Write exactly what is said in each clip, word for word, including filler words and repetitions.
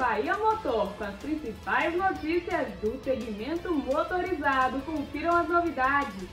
Bahia Motor com as principais notícias do segmento motorizado. Confiram as novidades.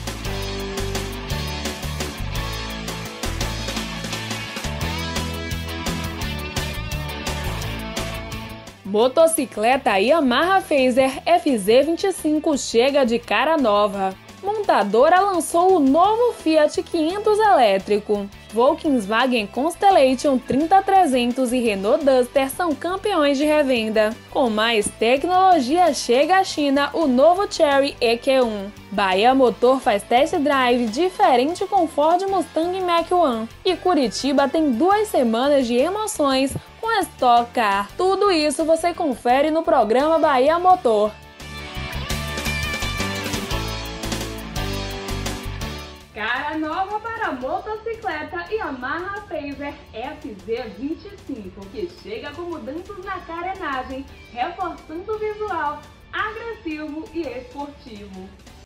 Motocicleta Yamaha Fazer F Z vinte e cinco chega de cara nova. Montadora lançou o novo Fiat quinhentos elétrico. Volkswagen Constellation trinta trezentos e Renault Duster são campeões de revenda. Com mais tecnologia, chega à China o novo Chery E Q um. Bahia Motor faz test drive diferente com Ford Mustang Mach-um. E Curitiba tem duas semanas de emoções com Stock Car. Tudo isso você confere no programa Bahia Motor. Cara nova para a motocicleta Yamaha Fazer F Z vinte e cinco, que chega com mudanças na carenagem, reforçando o visual agressivo e esportivo.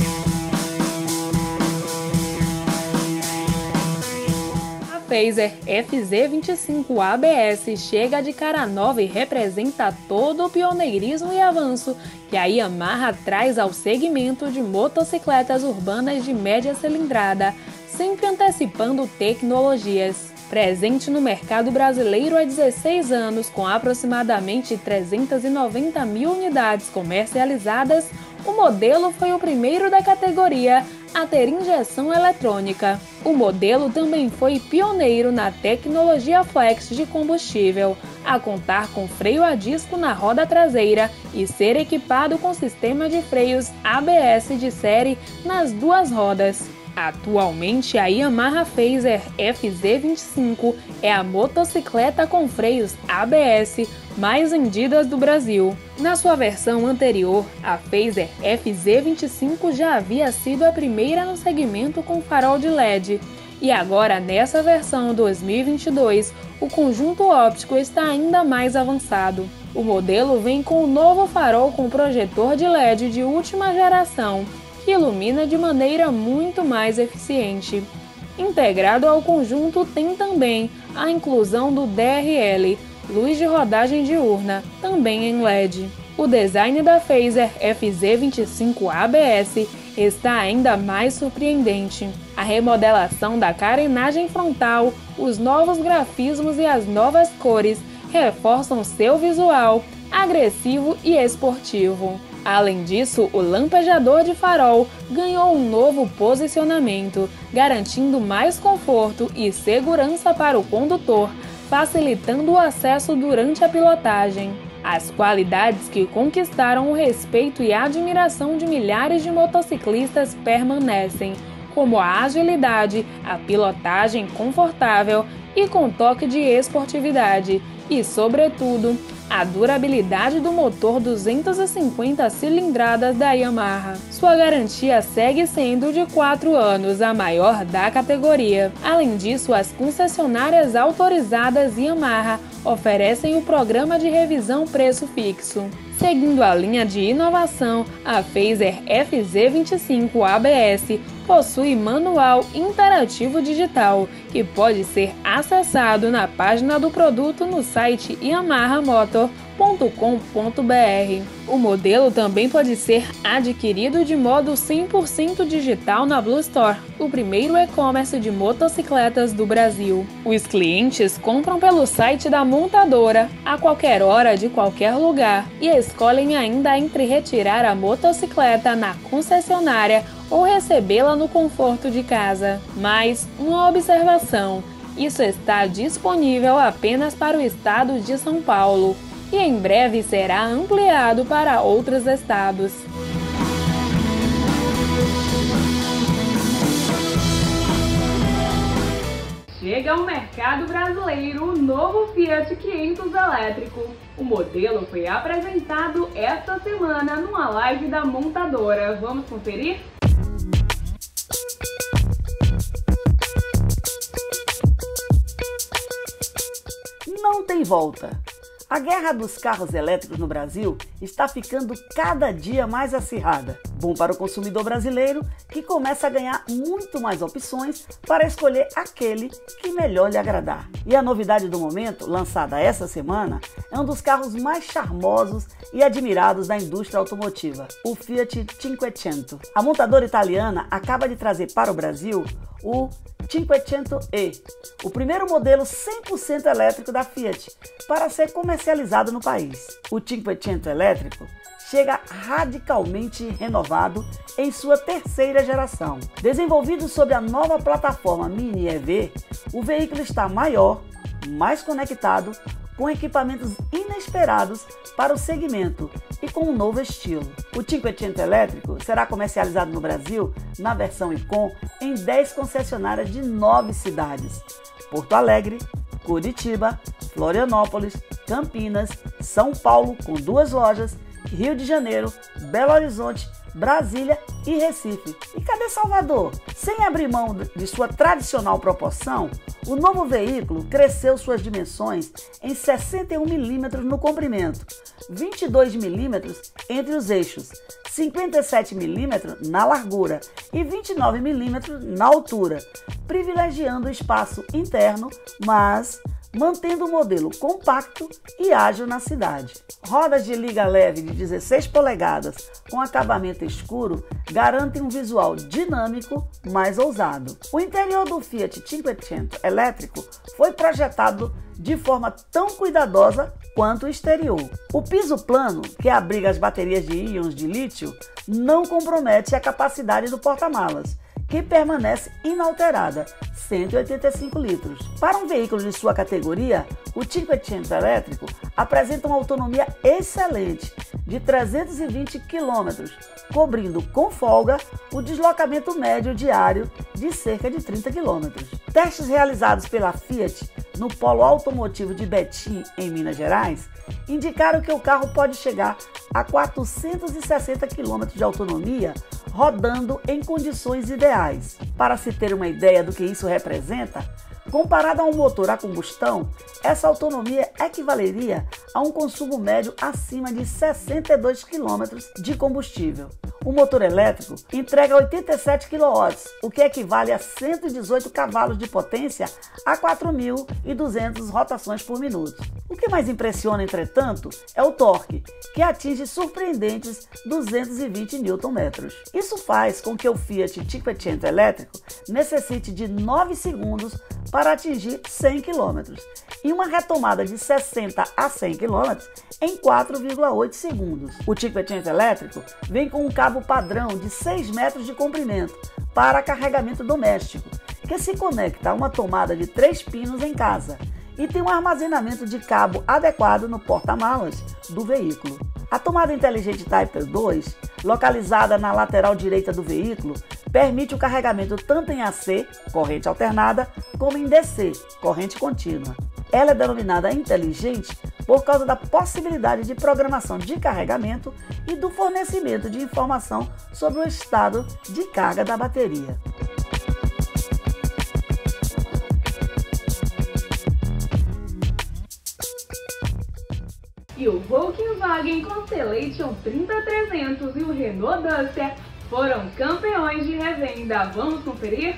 A Fazer F Z vinte e cinco A B S chega de cara nova e representa todo o pioneirismo e avanço que a Yamaha traz ao segmento de motocicletas urbanas de média cilindrada, sempre antecipando tecnologias. Presente no mercado brasileiro há dezesseis anos, com aproximadamente trezentas e noventa mil unidades comercializadas, o modelo foi o primeiro da categoria a ter injeção eletrônica. O modelo também foi pioneiro na tecnologia flex de combustível, a contar com freio a disco na roda traseira e ser equipado com sistema de freios A B S de série nas duas rodas. Atualmente, a Yamaha Fazer F Z vinte e cinco é a motocicleta com freios A B S mais vendidas do Brasil. Na sua versão anterior, a Fazer F Z vinte e cinco já havia sido a primeira no segmento com farol de L E D. E agora, nessa versão dois mil e vinte e dois, o conjunto óptico está ainda mais avançado. O modelo vem com um novo farol com projetor de L E D de última geração, que ilumina de maneira muito mais eficiente. Integrado ao conjunto tem também a inclusão do D R L, luz de rodagem diurna, também em L E D. O design da Fazer F Z vinte e cinco A B S está ainda mais surpreendente. A remodelação da carenagem frontal, os novos grafismos e as novas cores reforçam seu visual agressivo e esportivo. Além disso, o lampejador de farol ganhou um novo posicionamento, garantindo mais conforto e segurança para o condutor, facilitando o acesso durante a pilotagem. As qualidades que conquistaram o respeito e a admiração de milhares de motociclistas permanecem, como a agilidade, a pilotagem confortável e com toque de esportividade e, sobretudo, a durabilidade do motor duzentas e cinquenta cilindradas da Yamaha. Sua garantia segue sendo de quatro anos, a maior da categoria. Além disso, as concessionárias autorizadas Yamaha oferecem o programa de revisão preço fixo. Seguindo a linha de inovação, a Fazer F Z vinte e cinco A B S possui manual interativo digital, que pode ser acessado na página do produto no site yamaha motor ponto com ponto br. O modelo também pode ser adquirido de modo cem por cento digital na Blue Store, o primeiro e-commerce de motocicletas do Brasil. Os clientes compram pelo site da montadora, a qualquer hora de qualquer lugar, e escolhem ainda entre retirar a motocicleta na concessionária ou recebê-la no conforto de casa. Mas, uma observação, isso está disponível apenas para o estado de São Paulo e em breve será ampliado para outros estados. Chega ao mercado brasileiro o novo Fiat quinhentos elétrico. O modelo foi apresentado esta semana numa live da montadora. Vamos conferir? Não tem volta. A guerra dos carros elétricos no Brasil está ficando cada dia mais acirrada. Bom para o consumidor brasileiro, que começa a ganhar muito mais opções para escolher aquele que melhor lhe agradar. E a novidade do momento, lançada essa semana, é um dos carros mais charmosos e admirados da indústria automotiva, o Fiat Cinquecento. A montadora italiana acaba de trazer para o Brasil o Cinquecento E, o primeiro modelo cem por cento elétrico da Fiat, para ser comercializado no país. O Cinquecento elétrico chega radicalmente renovado em sua terceira geração. Desenvolvido sob a nova plataforma Mini E V, o veículo está maior, mais conectado, com equipamentos inesperados para o segmento e com um novo estilo. O Cinquecento elétrico será comercializado no Brasil na versão Icon em dez concessionárias de nove cidades: Porto Alegre, Curitiba, Florianópolis, Campinas, São Paulo com duas lojas, Rio de Janeiro, Belo Horizonte, Brasília e Recife. E cadê Salvador? Sem abrir mão de sua tradicional proporção, o novo veículo cresceu suas dimensões em sessenta e um milímetros no comprimento, vinte e dois milímetros entre os eixos, cinquenta e sete milímetros na largura e vinte e nove milímetros na altura, privilegiando o espaço interno, mas mantendo o modelo compacto e ágil na cidade. Rodas de liga leve de dezesseis polegadas com acabamento escuro garantem um visual dinâmico mais ousado. O interior do Fiat Cinquecento elétrico foi projetado de forma tão cuidadosa quanto o exterior. O piso plano, que abriga as baterias de íons de lítio, não compromete a capacidade do porta-malas, que permanece inalterada, cento e oitenta e cinco litros. Para um veículo de sua categoria, o Cinquecento elétrico apresenta uma autonomia excelente de trezentos e vinte quilômetros, cobrindo com folga o deslocamento médio diário de cerca de trinta quilômetros. Testes realizados pela Fiat no Polo Automotivo de Betim, em Minas Gerais, indicaram que o carro pode chegar a quatrocentos e sessenta quilômetros de autonomia rodando em condições ideais. Para se ter uma ideia do que isso representa, comparado a um motor a combustão, essa autonomia equivaleria a um consumo médio acima de sessenta e dois quilômetros de combustível. O motor elétrico entrega oitenta e sete quilowatts, o que equivale a cento e dezoito cavalos de potência a quatro mil e duzentas rotações por minuto. O que mais impressiona, entretanto, é o torque, que atinge surpreendentes duzentos e vinte newton-metros. Isso faz com que o Fiat Cinquecento elétrico necessite de nove segundos para atingir cem quilômetros e uma retomada de sessenta a cem quilômetros em quatro vírgula oito segundos. O Cinquecento elétrico vem com um cabo padrão de seis metros de comprimento para carregamento doméstico, que se conecta a uma tomada de três pinos em casa e tem um armazenamento de cabo adequado no porta-malas do veículo. A tomada inteligente Type dois, localizada na lateral direita do veículo, permite o carregamento tanto em A C, corrente alternada, como em D C, corrente contínua. Ela é denominada inteligente por causa da possibilidade de programação de carregamento e do fornecimento de informação sobre o estado de carga da bateria. E o Volkswagen Constellation trinta trezentos e o Renault Duster foram campeões de revenda. Vamos conferir?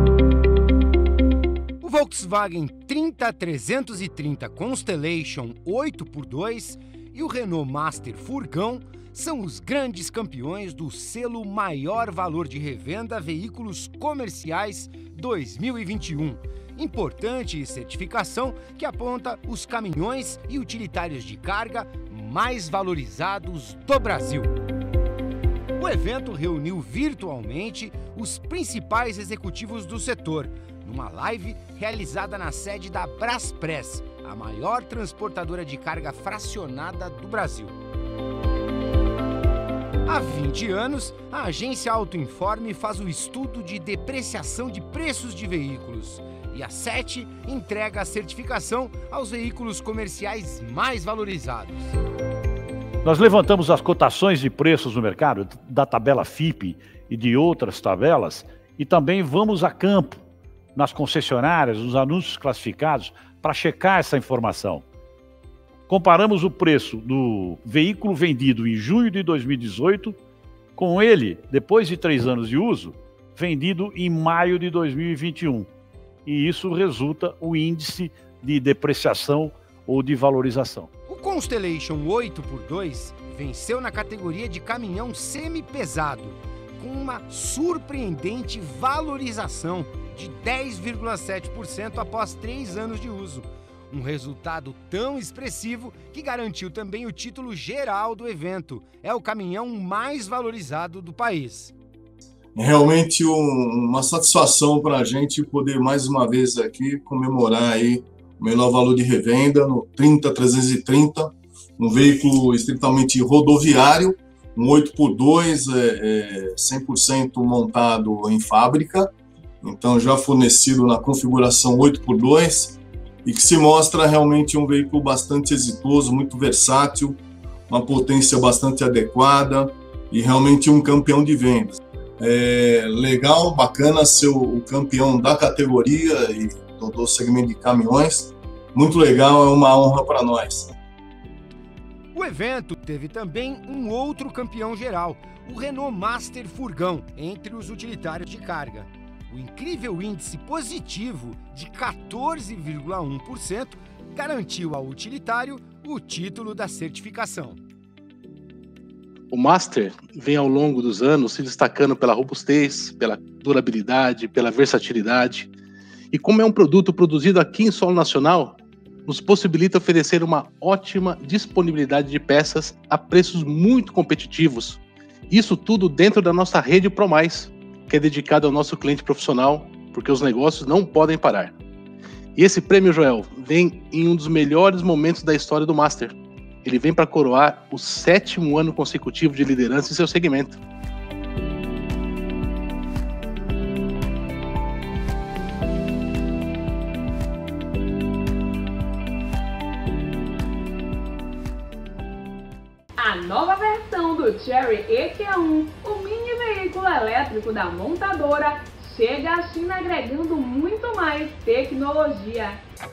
O Volkswagen trinta trezentos e trinta Constellation oito por dois e o Renault Master Furgão são os grandes campeões do selo Maior Valor de Revenda Veículos Comerciais dois mil e vinte e um. Importante certificação que aponta os caminhões e utilitários de carga mais valorizados do Brasil. O evento reuniu virtualmente os principais executivos do setor, numa live realizada na sede da Braspress, a maior transportadora de carga fracionada do Brasil. Há vinte anos, a agência Autoinforme faz o estudo de depreciação de preços de veículos. E a SET entrega a certificação aos veículos comerciais mais valorizados. Nós levantamos as cotações de preços no mercado, da tabela F I P e de outras tabelas, e também vamos a campo, nas concessionárias, nos anúncios classificados, para checar essa informação. Comparamos o preço do veículo vendido em junho de dois mil e dezoito com ele, depois de três anos de uso, vendido em maio de dois mil e vinte e um. E isso resulta o índice de depreciação ou de valorização. O Constellation oito por dois venceu na categoria de caminhão semi-pesado, com uma surpreendente valorização de dez vírgula sete por cento após três anos de uso. Um resultado tão expressivo que garantiu também o título geral do evento. É o caminhão mais valorizado do país. É realmente um, uma satisfação para a gente poder mais uma vez aqui comemorar aí o menor valor de revenda no trinta trezentos e trinta, um veículo estritamente rodoviário, um oito por dois, é, é cem por cento montado em fábrica, então já fornecido na configuração oito por dois, e que se mostra realmente um veículo bastante exitoso, muito versátil, uma potência bastante adequada e realmente um campeão de vendas. É legal, bacana ser o campeão da categoria e do, do segmento de caminhões. Muito legal, é uma honra para nós. O evento teve também um outro campeão geral, o Renault Master Furgão, entre os utilitários de carga. O incrível índice positivo de quatorze vírgula um por cento garantiu ao utilitário o título da certificação. O Master vem ao longo dos anos se destacando pela robustez, pela durabilidade, pela versatilidade. E como é um produto produzido aqui em solo nacional, nos possibilita oferecer uma ótima disponibilidade de peças a preços muito competitivos. Isso tudo dentro da nossa rede ProMais, que é dedicada ao nosso cliente profissional, porque os negócios não podem parar. E esse prêmio, Joel, vem em um dos melhores momentos da história do Master. Ele vem para coroar o sétimo ano consecutivo de liderança em seu segmento. A nova versão do Chery E Q um, o mini veículo elétrico da montadora, chega à China agregando muito mais tecnologia.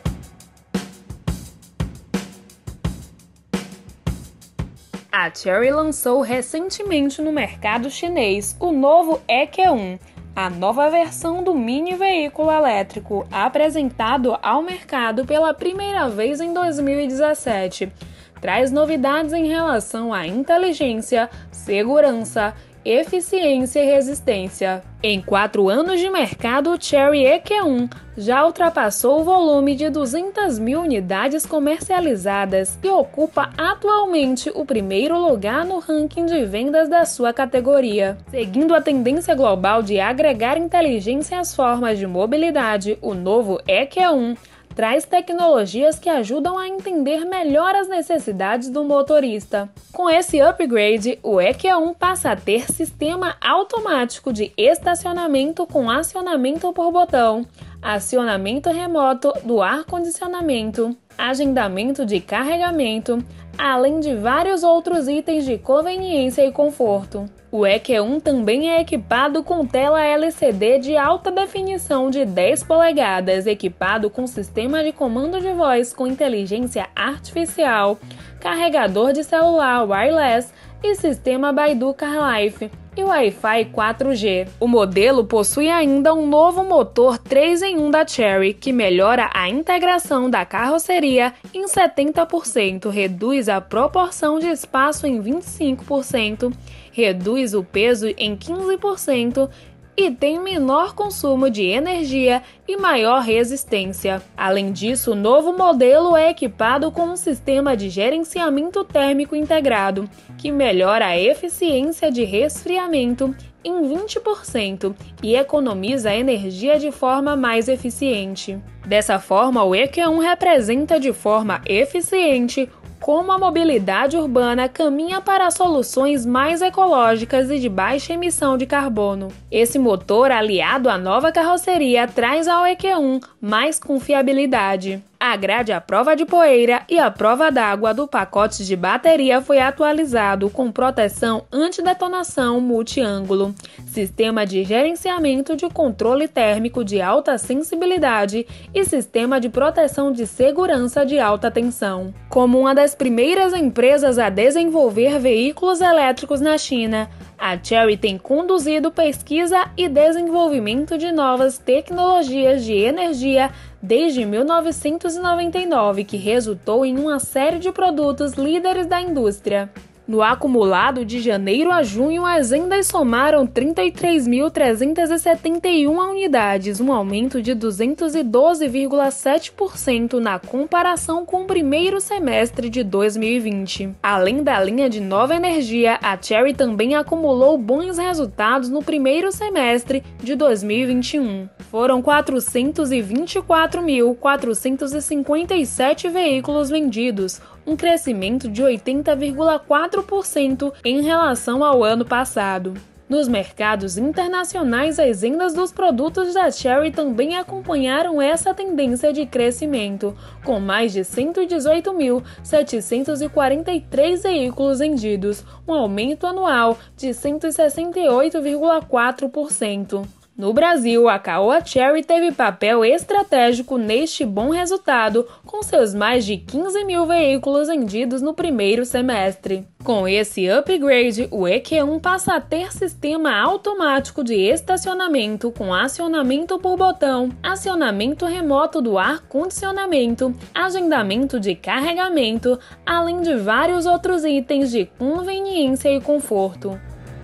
A Chery lançou recentemente no mercado chinês o novo E Q um, a nova versão do mini veículo elétrico, apresentado ao mercado pela primeira vez em dois mil e dezessete. Traz novidades em relação à inteligência, segurança, eficiência e resistência. Em quatro anos de mercado, o Chery E Q um já ultrapassou o volume de duzentas mil unidades comercializadas e ocupa atualmente o primeiro lugar no ranking de vendas da sua categoria. Seguindo a tendência global de agregar inteligência às formas de mobilidade, o novo E Q um traz tecnologias que ajudam a entender melhor as necessidades do motorista. Com esse upgrade, o E Q um passa a ter sistema automático de estacionamento com acionamento por botão, acionamento remoto do ar-condicionamento, agendamento de carregamento, além de vários outros itens de conveniência e conforto. O E Q um também é equipado com tela L C D de alta definição de dez polegadas, equipado com sistema de comando de voz com inteligência artificial, carregador de celular wireless e sistema Baidu CarLife e Wi-Fi quatro G. O modelo possui ainda um novo motor três em um da Chery, que melhora a integração da carroceria em setenta por cento, reduz a proporção de espaço em vinte e cinco por cento, reduz o peso em quinze por cento e tem menor consumo de energia e maior resistência. Além disso, o novo modelo é equipado com um sistema de gerenciamento térmico integrado, que melhora a eficiência de resfriamento em vinte por cento e economiza energia de forma mais eficiente. Dessa forma, o E Q um representa de forma eficiente como a mobilidade urbana caminha para soluções mais ecológicas e de baixa emissão de carbono. Esse motor, aliado à nova carroceria, traz ao E Q um mais confiabilidade. a grade à prova de poeira e a prova d'água do pacote de bateria foi atualizado com proteção antidetonação multiângulo, sistema de gerenciamento de controle térmico de alta sensibilidade e sistema de proteção de segurança de alta tensão. Como uma das primeiras empresas a desenvolver veículos elétricos na China, a Chery tem conduzido pesquisa e desenvolvimento de novas tecnologias de energia desde mil novecentos e noventa e nove, que resultou em uma série de produtos líderes da indústria. No acumulado de janeiro a junho, as vendas somaram trinta e três mil trezentas e setenta e uma unidades, um aumento de duzentos e doze vírgula sete por cento na comparação com o primeiro semestre de dois mil e vinte. Além da linha de nova energia, a Chery também acumulou bons resultados no primeiro semestre de dois mil e vinte e um. Foram quatrocentos e vinte e quatro mil quatrocentos e cinquenta e sete veículos vendidos, um crescimento de oitenta vírgula quatro por cento em relação ao ano passado. Nos mercados internacionais, as vendas dos produtos da Chery também acompanharam essa tendência de crescimento, com mais de cento e dezoito mil setecentos e quarenta e três veículos vendidos, um aumento anual de cento e sessenta e oito vírgula quatro por cento. No Brasil, a Caoa Chery teve papel estratégico neste bom resultado, com seus mais de quinze mil veículos vendidos no primeiro semestre. Com esse upgrade, o E Q um passa a ter sistema automático de estacionamento com acionamento por botão, acionamento remoto do ar-condicionamento, agendamento de carregamento, além de vários outros itens de conveniência e conforto.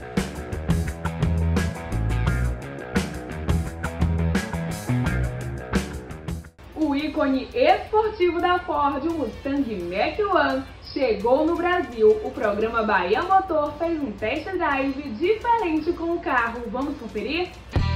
O ícone esportivo da Ford, o Mustang Mach-um, chegou no Brasil. O programa Bahia Motor fez um test drive diferente com o carro. Vamos conferir?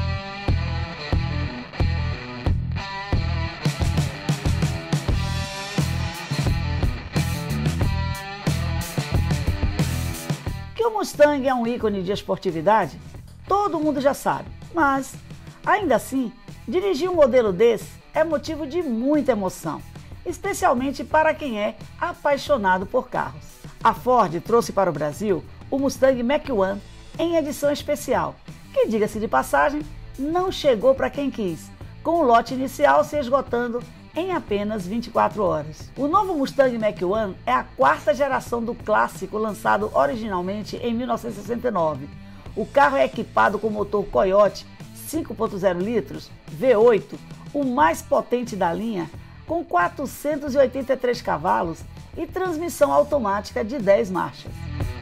Que o Mustang é um ícone de esportividade, todo mundo já sabe. Mas, ainda assim, dirigir um modelo desse é motivo de muita emoção, especialmente para quem é apaixonado por carros. A Ford trouxe para o Brasil o Mustang Mach-um em edição especial, que, diga-se de passagem, não chegou para quem quis, com o lote inicial se esgotando em apenas vinte e quatro horas. O novo Mustang Mach-um é a quarta geração do clássico lançado originalmente em mil novecentos e sessenta e nove. O carro é equipado com motor Coyote cinco ponto zero litros, V oito, o mais potente da linha, com quatrocentos e oitenta e três cavalos e transmissão automática de dez marchas.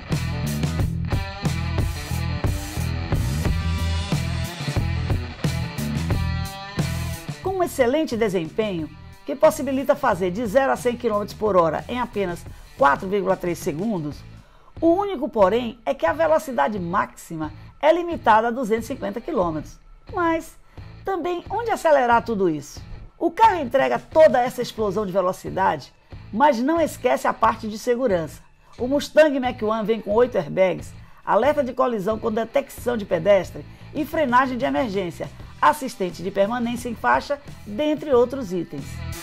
Com um excelente desempenho, que possibilita fazer de zero a cem quilômetros por hora em apenas quatro vírgula três segundos, o único porém é que a velocidade máxima é limitada a duzentos e cinquenta quilômetros. Mas também, onde acelerar tudo isso? O carro entrega toda essa explosão de velocidade, mas não esquece a parte de segurança. O Mustang Mach-um vem com oito airbags, alerta de colisão com detecção de pedestre e frenagem de emergência, assistente de permanência em faixa, dentre outros itens.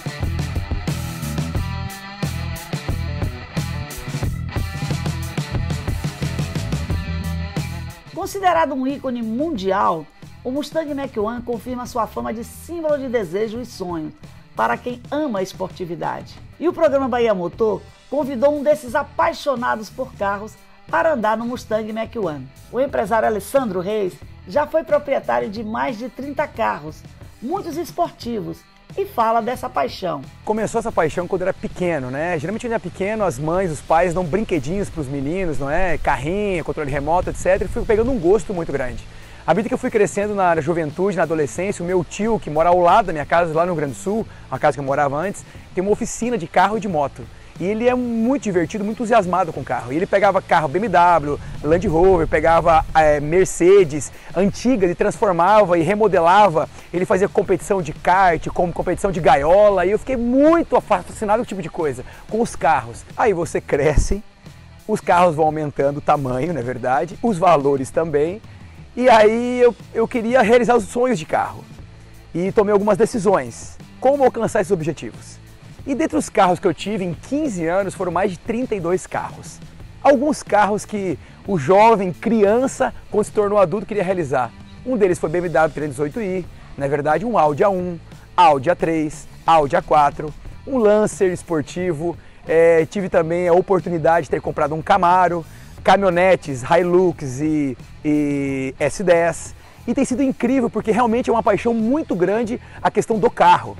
Considerado um ícone mundial, o Mustang Mach-um confirma sua fama de símbolo de desejo e sonho para quem ama a esportividade. E o programa Bahia Motor convidou um desses apaixonados por carros para andar no Mustang Mach-um. O empresário Alessandro Reis já foi proprietário de mais de trinta carros, muitos esportivos, e fala dessa paixão. Começou essa paixão quando eu era pequeno, né? Geralmente quando eu era pequeno, as mães, os pais dão brinquedinhos para os meninos, não é? Carrinho, controle remoto, etcétera. E fui pegando um gosto muito grande. À medida que eu fui crescendo na juventude, na adolescência, o meu tio, que mora ao lado da minha casa, lá no Rio Grande do Sul, uma casa que eu morava antes, tem uma oficina de carro e de moto. E ele é muito divertido, muito entusiasmado com carro. E ele pegava carro B M W, Land Rover, pegava é, Mercedes antigas e transformava e remodelava. Ele fazia competição de kart, como competição de gaiola. E eu fiquei muito fascinado com esse tipo de coisa, com os carros. Aí você cresce, os carros vão aumentando o tamanho, não é verdade? Os valores também. E aí eu, eu queria realizar os sonhos de carro. E tomei algumas decisões. Como alcançar esses objetivos? E dentre os carros que eu tive em quinze anos foram mais de trinta e dois carros. Alguns carros que o jovem, criança, quando se tornou adulto, queria realizar. Um deles foi B M W trezentos e dezoito i, na verdade um Audi A um, Audi A três, Audi A quatro, um Lancer esportivo, é, tive também a oportunidade de ter comprado um Camaro, caminhonetes Hilux e, e S dez. E tem sido incrível porque realmente é uma paixão muito grande a questão do carro.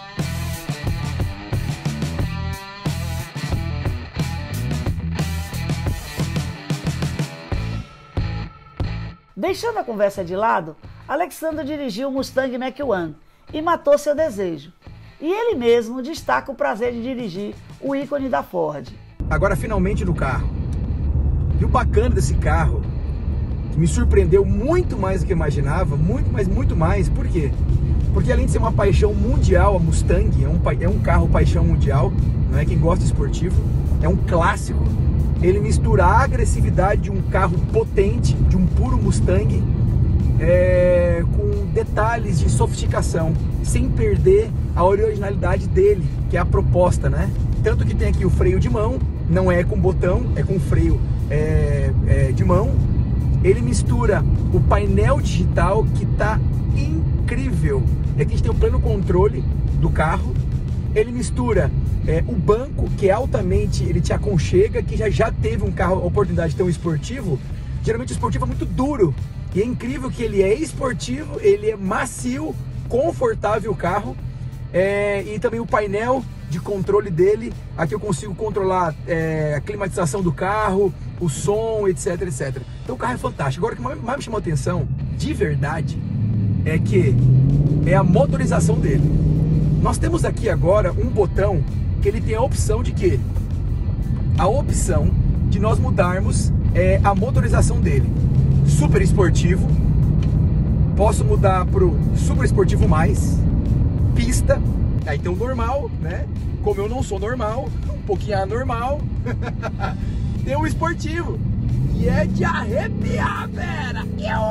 Deixando a conversa de lado, Alexandre dirigiu o Mustang Mach-um e matou seu desejo. E ele mesmo destaca o prazer de dirigir o ícone da Ford. Agora finalmente no carro. E o bacana desse carro, que me surpreendeu muito mais do que eu imaginava, muito, mas muito mais, por quê? Porque além de ser uma paixão mundial, a Mustang é um, é um carro paixão mundial, não é? Quem gosta de esportivo, é um clássico. Ele mistura a agressividade de um carro potente, de um puro Mustang, é, com detalhes de sofisticação, sem perder a originalidade dele, que é a proposta, né? Tanto que tem aqui o freio de mão, não é com botão, é com freio é, é, de mão. Ele mistura o painel digital, que tá incrível. E aqui a gente tem o pleno controle do carro. Ele mistura é, o banco, que é altamente, ele te aconchega, que já, já teve um carro, a oportunidade de ter um esportivo. Geralmente o esportivo é muito duro. E é incrível que ele é esportivo, ele é macio, confortável o carro. É, e também o painel de controle dele, aqui eu consigo controlar é, a climatização do carro, o som, etc, etcétera. Então o carro é fantástico. Agora o que mais, mais me chamou a atenção, de verdade, é que é a motorização dele. Nós temos aqui agora um botão que ele tem a opção de quê? A opção de nós mudarmos é, a motorização dele. Super esportivo, posso mudar para o super esportivo mais, pista, aí tem o normal, né? Como eu não sou normal, um pouquinho anormal, tem o esportivo. E é de arrepiar, pera!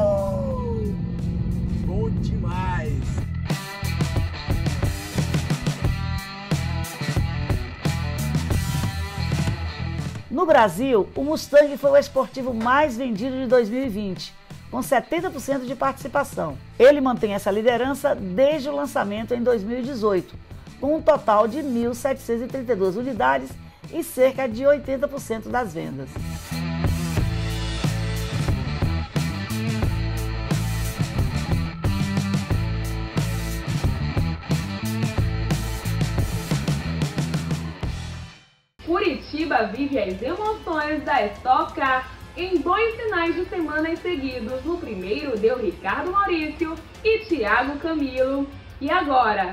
Bom demais! No Brasil, o Mustang foi o esportivo mais vendido de dois mil e vinte, com setenta por cento de participação. Ele mantém essa liderança desde o lançamento em dois mil e dezoito, com um total de mil setecentas e trinta e duas unidades e cerca de oitenta por cento das vendas. Curitiba vive as emoções da Stock Car em dois finais de semana seguidos. No primeiro deu Ricardo Maurício e Thiago Camilo. E agora?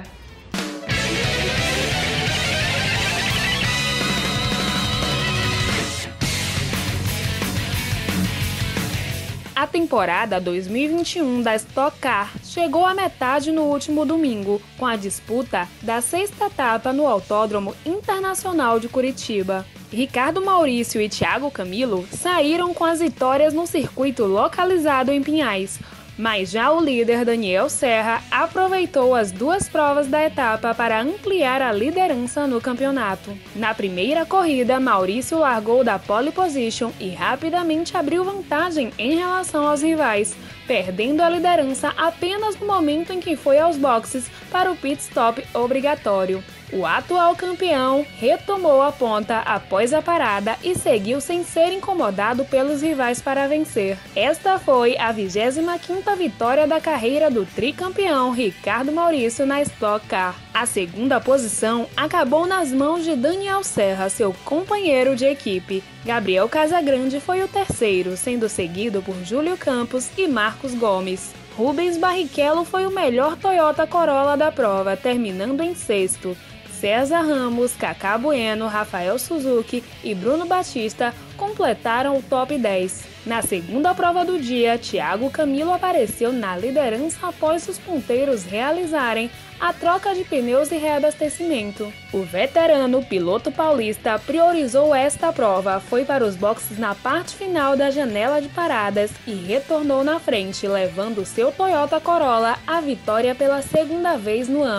A temporada dois mil e vinte e um da Stock Car chegou à metade no último domingo, com a disputa da sexta etapa no Autódromo Internacional de Curitiba. Ricardo Maurício e Thiago Camilo saíram com as vitórias no circuito localizado em Pinhais, mas já o líder Daniel Serra aproveitou as duas provas da etapa para ampliar a liderança no campeonato. Na primeira corrida, Maurício largou da pole position e rapidamente abriu vantagem em relação aos rivais, perdendo a liderança apenas no momento em que foi aos boxes para o pit stop obrigatório. O atual campeão retomou a ponta após a parada e seguiu sem ser incomodado pelos rivais para vencer. Esta foi a vigésima quinta vitória da carreira do tricampeão Ricardo Maurício na Stock Car. A segunda posição acabou nas mãos de Daniel Serra, seu companheiro de equipe. Gabriel Casagrande foi o terceiro, sendo seguido por Júlio Campos e Marcos Gomes. Rubens Barrichello foi o melhor Toyota Corolla da prova, terminando em sexto. César Ramos, Cacá Bueno, Rafael Suzuki e Bruno Batista completaram o top dez. Na segunda prova do dia, Thiago Camilo apareceu na liderança após os ponteiros realizarem a troca de pneus e reabastecimento. O veterano piloto paulista priorizou esta prova, foi para os boxes na parte final da janela de paradas e retornou na frente, levando seu Toyota Corolla à vitória pela segunda vez no ano.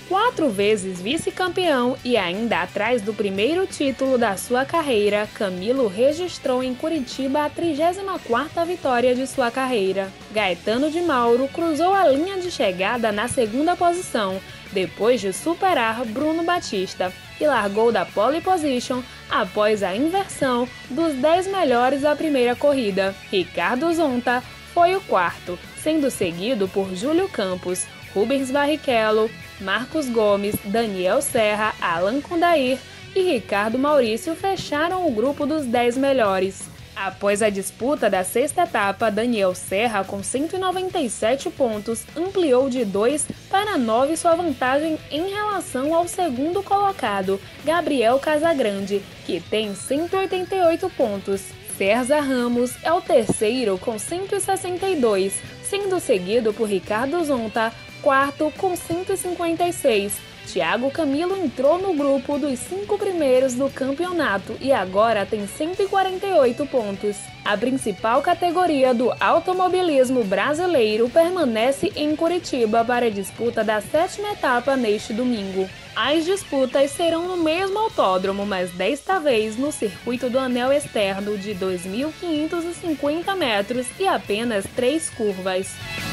Quatro vezes vice-campeão e ainda atrás do primeiro título da sua carreira, Camilo registrou em Curitiba a trigésima quarta vitória de sua carreira. Gaetano de Mauro cruzou a linha de chegada na segunda posição, depois de superar Bruno Batista, e largou da pole position após a inversão dos dez melhores da primeira corrida. Ricardo Zonta foi o quarto, sendo seguido por Júlio Campos, Rubens Barrichello, Marcos Gomes, Daniel Serra, Alan Condair e Ricardo Maurício fecharam o grupo dos dez melhores. Após a disputa da sexta etapa, Daniel Serra, com cento e noventa e sete pontos, ampliou de dois para nove sua vantagem em relação ao segundo colocado, Gabriel Casagrande, que tem cento e oitenta e oito pontos. César Ramos é o terceiro com cento e sessenta e dois, sendo seguido por Ricardo Zonta, quarto com cento e cinquenta e seis. Thiago Camilo entrou no grupo dos cinco primeiros do campeonato e agora tem cento e quarenta e oito pontos. A principal categoria do automobilismo brasileiro permanece em Curitiba para a disputa da sétima etapa neste domingo. As disputas serão no mesmo autódromo, mas desta vez no circuito do anel externo de dois mil quinhentos e cinquenta metros e apenas três curvas.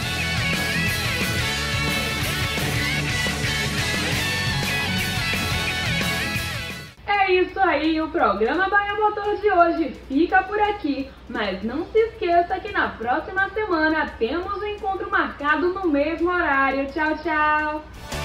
É isso aí, o programa Bahia Motor de hoje fica por aqui, mas não se esqueça que na próxima semana temos um encontro marcado no mesmo horário. Tchau, tchau!